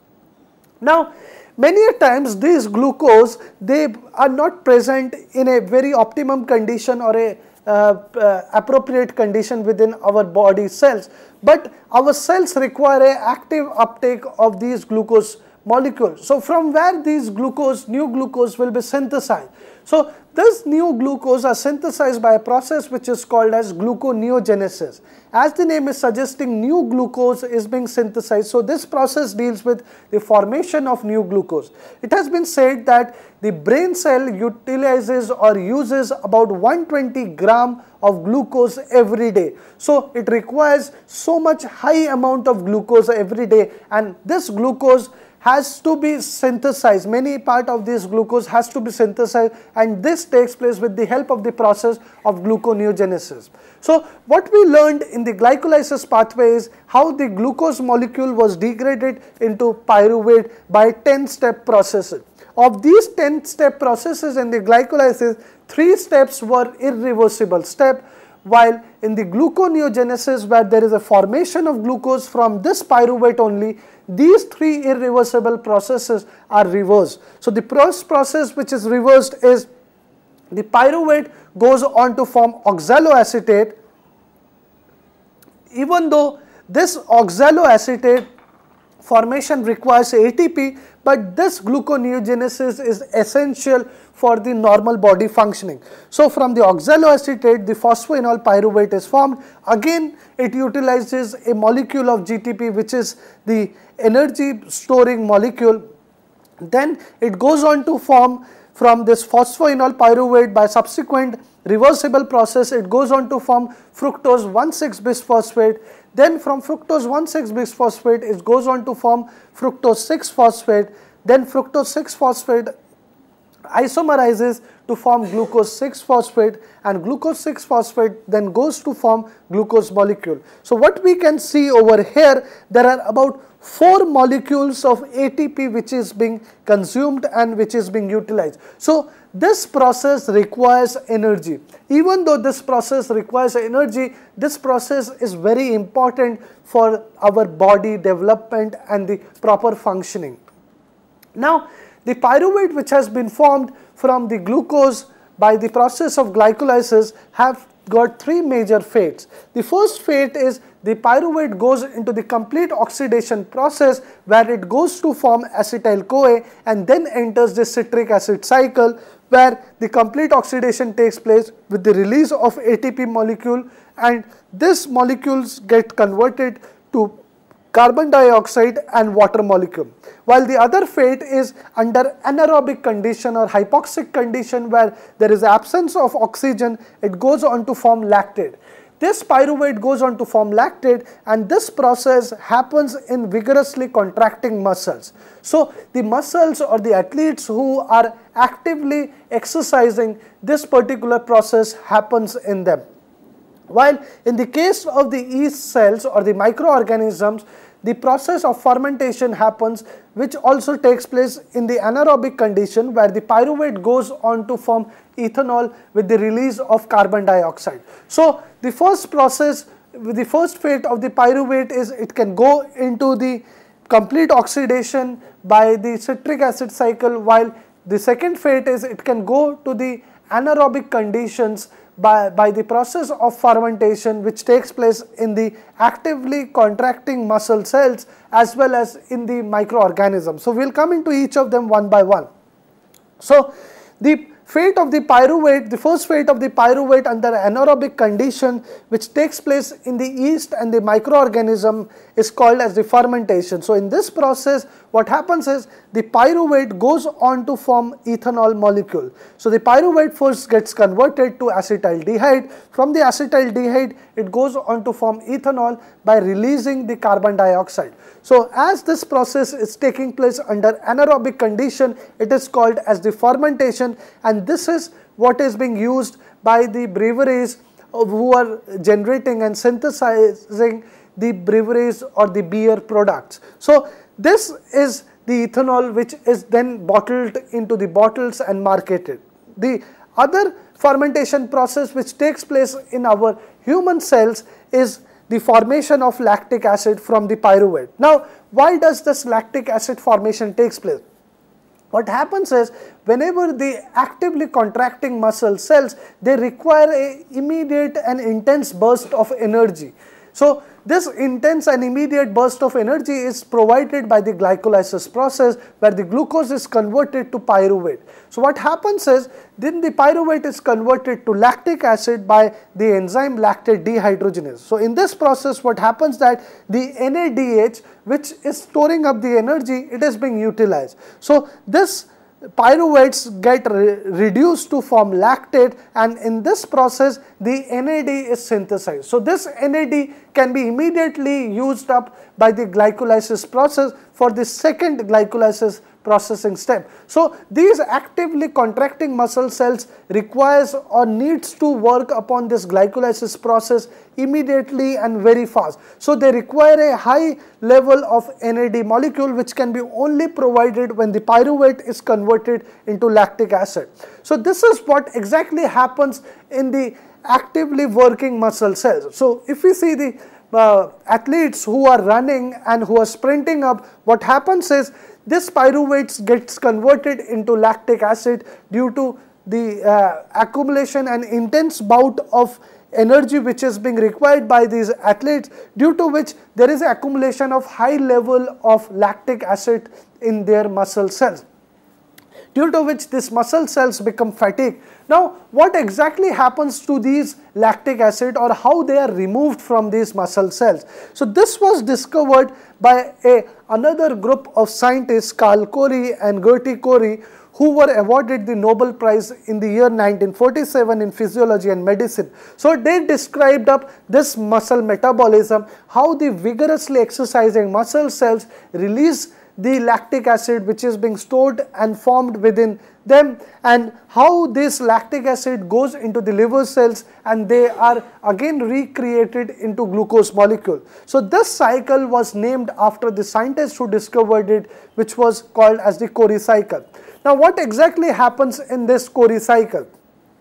Now, many a times these glucose, they are not present in a very optimum condition or a uh, uh, appropriate condition within our body cells, but our cells require a active uptake of these glucose molecules. So from where these glucose, new glucose will be synthesized. So this new glucose are synthesized by a process which is called as gluconeogenesis. As the name is suggesting, new glucose is being synthesized. So this process deals with the formation of new glucose. It has been said that the brain cell utilizes or uses about one hundred twenty gram of glucose every day. So it requires so much high amount of glucose every day, and this glucose has to be synthesized. Many part of this glucose has to be synthesized, and this takes place with the help of the process of gluconeogenesis. So what we learned in the glycolysis pathway is how the glucose molecule was degraded into pyruvate by ten step processes. Of these ten step processes in the glycolysis, three steps were irreversible step, while in the gluconeogenesis, where there is a formation of glucose from this pyruvate only, these three irreversible processes are reversed. So the first process which is reversed is the pyruvate goes on to form oxaloacetate. Even though this oxaloacetate formation requires A T P, but this gluconeogenesis is essential for the normal body functioning. So from the oxaloacetate, the phosphoenol pyruvate is formed. Again, it utilizes a molecule of G T P, which is the energy storing molecule. Then it goes on to form from this phosphoenol pyruvate by subsequent reversible process, it goes on to form fructose one six bisphosphate. Then from fructose one six bisphosphate, it goes on to form fructose six phosphate. Then fructose six phosphate isomerizes to form glucose six phosphate, and glucose six phosphate then goes to form glucose molecule. So what we can see over here, there are about four molecules of A T P which is being consumed and which is being utilized. So this process requires energy. Even though this process requires energy, this process is very important for our body development and the proper functioning. Now, the pyruvate which has been formed from the glucose by the process of glycolysis have got three major fates. The first fate is the pyruvate goes into the complete oxidation process, where it goes to form acetyl-CoA and then enters the citric acid cycle, where the complete oxidation takes place with the release of A T P molecule, and these molecules get converted to carbon dioxide and water molecule. While the other fate is under anaerobic condition or hypoxic condition, where there is absence of oxygen, it goes on to form lactate. This pyruvate goes on to form lactate, and this process happens in vigorously contracting muscles. So the muscles or the athletes who are actively exercising, this particular process happens in them. While in the case of the yeast cells or the microorganisms, the process of fermentation happens, which also takes place in the anaerobic condition, where the pyruvate goes on to form ethanol with the release of carbon dioxide. So the first process, the first fate of the pyruvate is it can go into the complete oxidation by the citric acid cycle, while the second fate is it can go to the anaerobic conditions by, by the process of fermentation, which takes place in the actively contracting muscle cells as well as in the microorganisms. So we will come into each of them one by one. So the fate of the pyruvate, the first fate of the pyruvate under anaerobic condition which takes place in the yeast and the microorganism is called as the fermentation. So in this process what happens is the pyruvate goes on to form ethanol molecule. So the pyruvate first gets converted to acetaldehyde. From the acetaldehyde it goes on to form ethanol by releasing the carbon dioxide. So as this process is taking place under anaerobic condition, it is called as the fermentation, and this is what is being used by the breweries who are generating and synthesizing the breweries or the beer products. So this is the ethanol which is then bottled into the bottles and marketed. The other fermentation process which takes place in our human cells is the formation of lactic acid from the pyruvate. Now, why does this lactic acid formation takes place? What happens is, whenever the actively contracting muscle cells, they require a immediate and intense burst of energy. So this intense and immediate burst of energy is provided by the glycolysis process, where the glucose is converted to pyruvate. So what happens is, then the pyruvate is converted to lactic acid by the enzyme lactate dehydrogenase. So in this process what happens that the N A D H, which is storing up the energy, it is being utilized. So this pyruvates get re reduced to form lactate, and in this process the N A D is synthesized. So this N A D can be immediately used up by the glycolysis process for the second glycolysis processing step. So these actively contracting muscle cells requires or needs to work upon this glycolysis process immediately and very fast. So they require a high level of N A D molecule, which can be only provided when the pyruvate is converted into lactic acid. So this is what exactly happens in the actively working muscle cells. So if we see the uh, athletes who are running and who are sprinting up, what happens is this pyruvate gets converted into lactic acid due to the uh, accumulation and intense bout of energy which is being required by these athletes, due to which there is accumulation of high level of lactic acid in their muscle cells, due to which these muscle cells become fatigued. Now what exactly happens to these lactic acid, or how they are removed from these muscle cells? So this was discovered by a another group of scientists, Carl Corey and Gerty Corey, who were awarded the Nobel Prize in the year nineteen forty-seven in physiology and medicine. So they described up this muscle metabolism, how the vigorously exercising muscle cells release the lactic acid which is being stored and formed within them, and how this lactic acid goes into the liver cells and they are again recreated into glucose molecule. So this cycle was named after the scientist who discovered it, which was called as the Corey cycle. Now what exactly happens in this Corey cycle?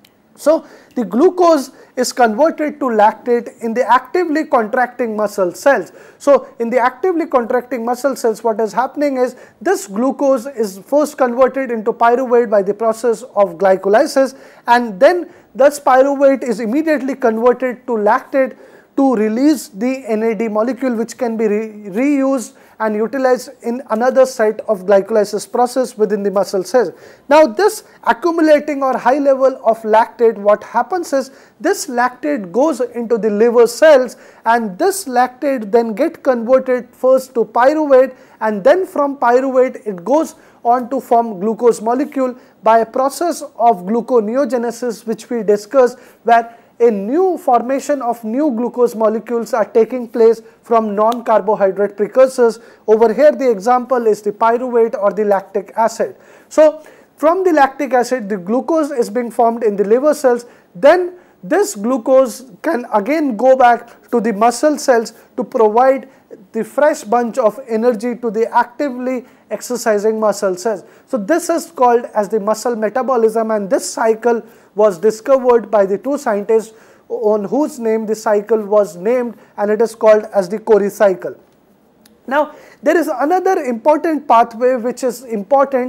So the glucose is converted to lactate in the actively contracting muscle cells. So in the actively contracting muscle cells, what is happening is this glucose is first converted into pyruvate by the process of glycolysis, and then this pyruvate is immediately converted to lactate to release the N A D molecule, which can be re reused and utilized in another site of glycolysis process within the muscle cells. Now this accumulating or high level of lactate, what happens is this lactate goes into the liver cells, and this lactate then get converted first to pyruvate, and then from pyruvate it goes on to form glucose molecule by a process of gluconeogenesis, which we discussed, where a new formation of new glucose molecules are taking place from non-carbohydrate precursors. Over here the example is the pyruvate or the lactic acid. So from the lactic acid the glucose is being formed in the liver cells, then this glucose can again go back to the muscle cells to provide the fresh bunch of energy to the actively exercising muscle cells. So this is called as the muscle metabolism, and this cycle was discovered by the two scientists on whose name the cycle was named, and it is called as the Corey cycle. Now there is another important pathway which is important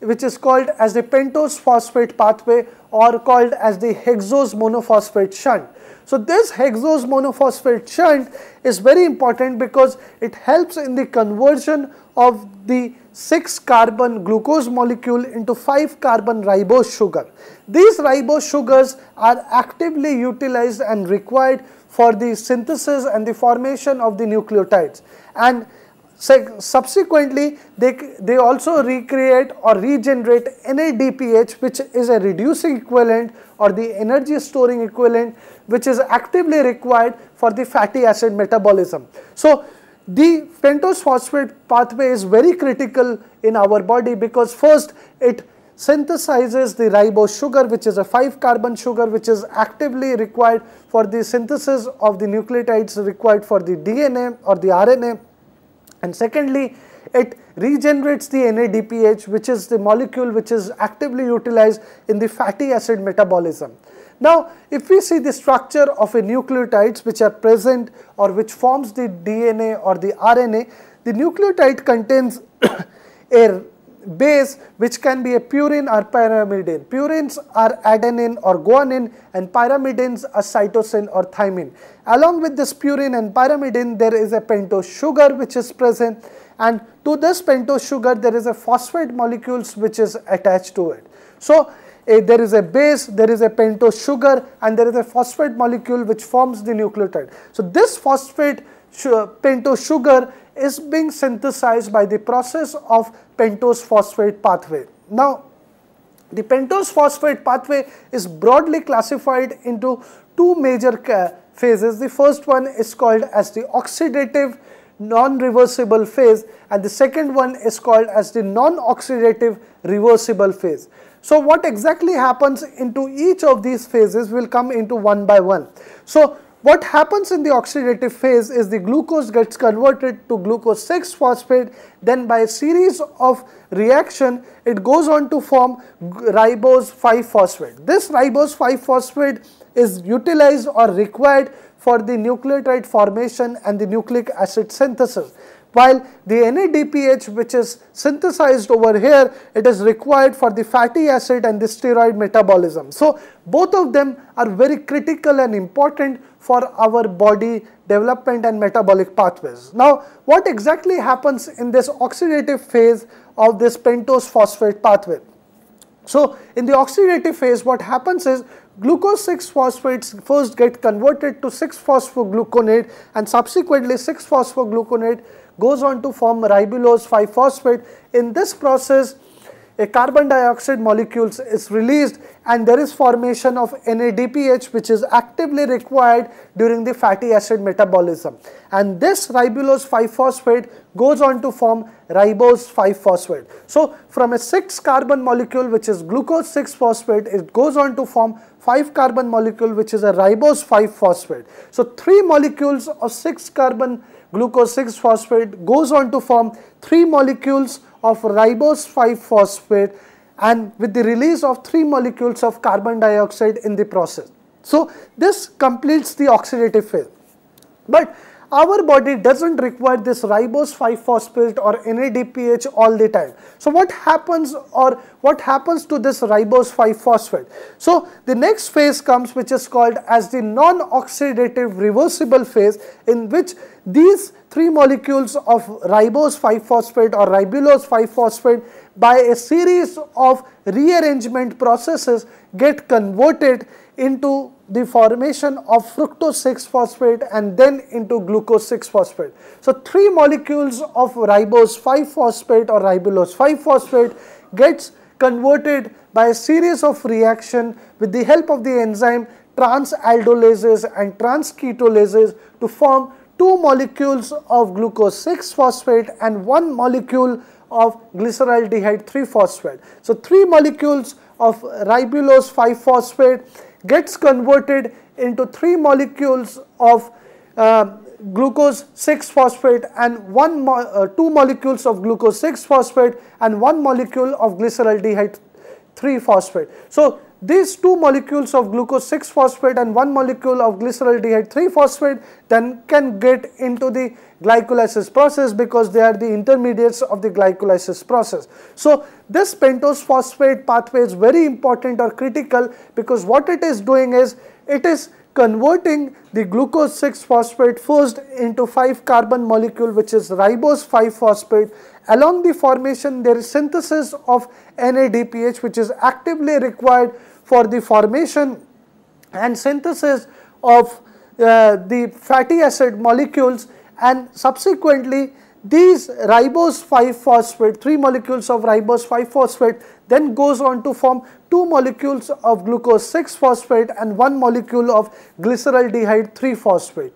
which is called as the pentose phosphate pathway, or called as the hexose monophosphate shunt. So this hexose monophosphate shunt is very important because it helps in the conversion of the six carbon glucose molecule into five carbon ribose sugar. These ribose sugars are actively utilized and required for the synthesis and the formation of the nucleotides, and subsequently they, they also recreate or regenerate N A D P H, which is a reducing equivalent or the energy storing equivalent, which is actively required for the fatty acid metabolism. So the pentose phosphate pathway is very critical in our body because first it synthesizes the ribose sugar, which is a five carbon sugar, which is actively required for the synthesis of the nucleotides required for the D N A or the R N A. And secondly, it regenerates the N A D P H, which is the molecule which is actively utilized in the fatty acid metabolism. Now, if we see the structure of a nucleotides which are present or which forms the D N A or the R N A, the nucleotide contains a base which can be a purine or pyrimidine. Purines are adenine or guanine, and pyrimidines are cytosine or thymine. Along with this purine and pyrimidine, there is a pentose sugar which is present, and to this pentose sugar there is a phosphate molecules which is attached to it. So uh, there is a base, there is a pentose sugar, and there is a phosphate molecule which forms the nucleotide. So this phosphate pentose sugar is being synthesized by the process of pentose phosphate pathway. Now, the pentose phosphate pathway is broadly classified into two major phases. The first one is called as the oxidative non-reversible phase, and the second one is called as the non-oxidative reversible phase. So what exactly happens into each of these phases will come into one by one. So what happens in the oxidative phase is the glucose gets converted to glucose six phosphate, then by a series of reaction it goes on to form ribose five phosphate. This ribose five phosphate is utilized or required for the nucleotide formation and the nucleic acid synthesis, while the N A D P H, which is synthesized over here, it is required for the fatty acid and the steroid metabolism. So both of them are very critical and important for our body development and metabolic pathways. Now, what exactly happens in this oxidative phase of this pentose phosphate pathway? So in the oxidative phase, what happens is glucose six phosphates first get converted to six phosphogluconate, and subsequently six phosphogluconate goes on to form ribulose five phosphate. In this process, a carbon dioxide molecule is released and there is formation of N A D P H, which is actively required during the fatty acid metabolism. And this ribulose five phosphate goes on to form ribose five phosphate. So from a six carbon molecule, which is glucose six phosphate, it goes on to form five carbon molecule, which is a ribose five phosphate. So three molecules of six carbon glucose six phosphate goes on to form three molecules of ribose five phosphate, and with the release of three molecules of carbon dioxide in the process. So this completes the oxidative phase. But our body doesn't require this ribose five phosphate or N A D P H all the time. So what happens or what happens to this ribose five phosphate? So the next phase comes, which is called as the non-oxidative reversible phase, in which these three molecules of ribose five phosphate or ribulose five phosphate, by a series of rearrangement processes, get converted into the formation of fructose six phosphate and then into glucose six phosphate. So three molecules of ribose five phosphate or ribulose five phosphate gets converted by a series of reaction with the help of the enzyme transaldolases and transketolases to form two molecules of glucose six phosphate and one molecule of glyceraldehyde three phosphate. So three molecules of ribulose five phosphate gets converted into three molecules of uh, glucose six phosphate and one mo uh, two molecules of glucose six phosphate and one molecule of glyceraldehyde three phosphate. So these two molecules of glucose six phosphate and one molecule of glyceraldehyde three phosphate then can get into the glycolysis process, because they are the intermediates of the glycolysis process. So this pentose phosphate pathway is very important or critical, because what it is doing is it is converting the glucose six phosphate first into five carbon molecule, which is ribose five phosphate. Along the formation, there is synthesis of N A D P H, which is actively required for the formation and synthesis of uh, the fatty acid molecules, and subsequently these ribose five phosphate, three molecules of ribose five phosphate then goes on to form two molecules of glucose six phosphate and one molecule of glyceraldehyde three phosphate.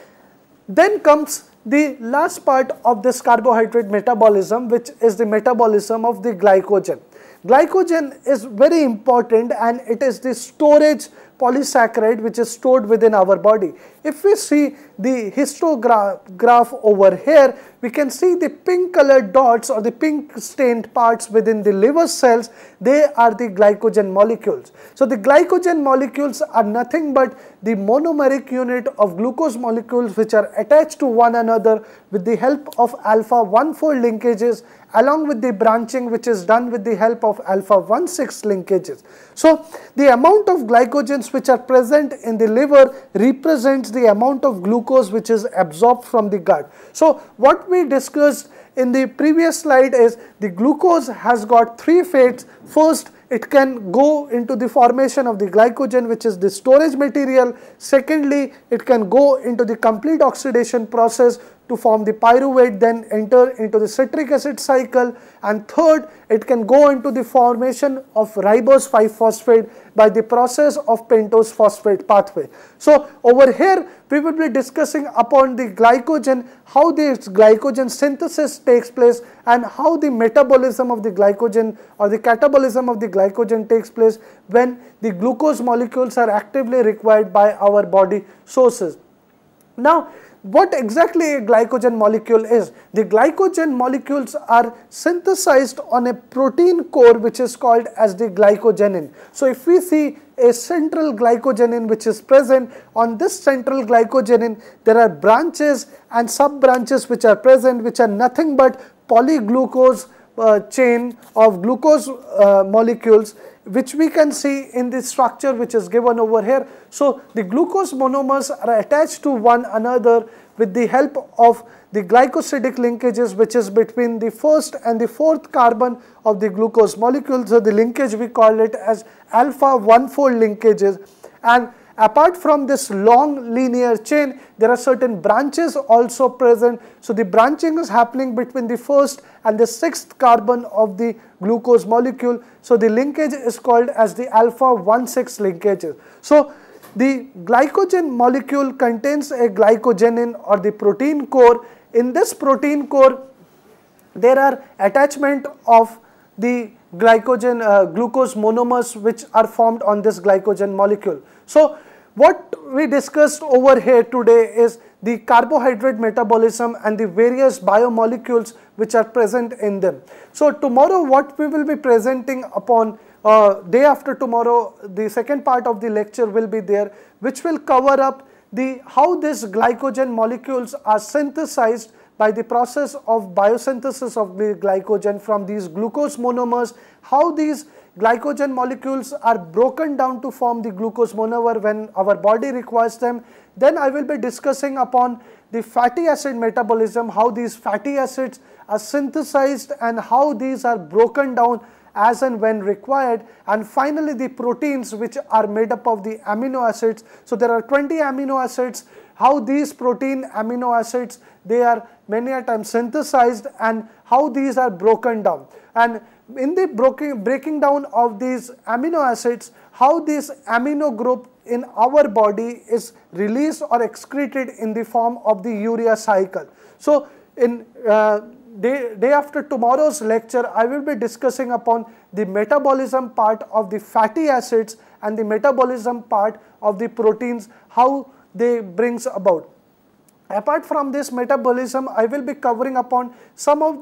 Then comes the last part of this carbohydrate metabolism, which is the metabolism of the glycogen. Glycogen is very important, and it is the storage polysaccharide which is stored within our body. If we see the histograph over here, we can see the pink colored dots or the pink stained parts within the liver cells. They are the glycogen molecules. So the glycogen molecules are nothing but the monomeric unit of glucose molecules which are attached to one another with the help of alpha one four linkages, along with the branching which is done with the help of alpha one six linkages. So the amount of glycogens which are present in the liver represents the amount of glucose which is absorbed from the gut. So what we discussed in the previous slide is the glucose has got three fates. First, it can go into the formation of the glycogen, which is the storage material. Secondly, it can go into the complete oxidation process to form the pyruvate, then enter into the citric acid cycle, and third, it can go into the formation of ribose five phosphate by the process of pentose phosphate pathway. So over here we will be discussing upon the glycogen, how this glycogen synthesis takes place, and how the metabolism of the glycogen or the catabolism of the glycogen takes place when the glucose molecules are actively required by our body sources. Now, what exactly a glycogen molecule is? The glycogen molecules are synthesized on a protein core which is called as the glycogenin. So if we see a central glycogenin which is present, on this central glycogenin there are branches and sub branches which are present, which are nothing but polyglucose uh, chain of glucose uh, molecules, which we can see in the structure which is given over here. So the glucose monomers are attached to one another with the help of the glycosidic linkages, which is between the first and the fourth carbon of the glucose molecule. So the linkage, we call it as alpha one four linkages. And apart from this long linear chain, there are certain branches also present. So the branching is happening between the first and the sixth carbon of the glucose molecule. So the linkage is called as the alpha one six linkages. So the glycogen molecule contains a glycogenin or the protein core. In this protein core, there are attachment of the glycogen uh, glucose monomers which are formed on this glycogen molecule. So what we discussed over here today is the carbohydrate metabolism and the various biomolecules which are present in them. So tomorrow what we will be presenting upon, uh, day after tomorrow, the second part of the lecture will be there, which will cover up the how these glycogen molecules are synthesized by the process of biosynthesis of the glycogen from these glucose monomers, how these glycogen molecules are broken down to form the glucose monomer when our body requires them. Then I will be discussing upon the fatty acid metabolism, how these fatty acids are synthesized and how these are broken down as and when required, and finally the proteins which are made up of the amino acids. So there are twenty amino acids, how these protein amino acids, they are many a time synthesized and how these are broken down. And in the breaking, breaking down of these amino acids, how this amino group in our body is released or excreted in the form of the urea cycle. So in uh, day, day after tomorrow's lecture, I will be discussing upon the metabolism part of the fatty acids and the metabolism part of the proteins, how they brings about. Apart from this metabolism, I will be covering upon some of the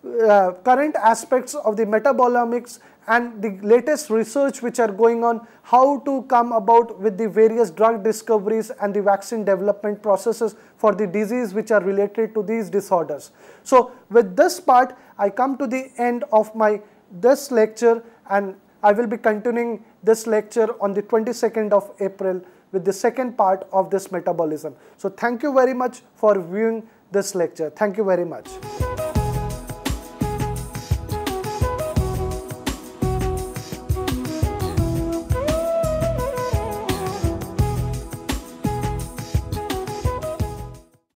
uh, current aspects of the metabolomics and the latest research which are going on, how to come about with the various drug discoveries and the vaccine development processes for the disease which are related to these disorders. So with this part, I come to the end of my this lecture, and I will be continuing this lecture on the twenty-second of April with the second part of this metabolism. So thank you very much for viewing this lecture. Thank you very much.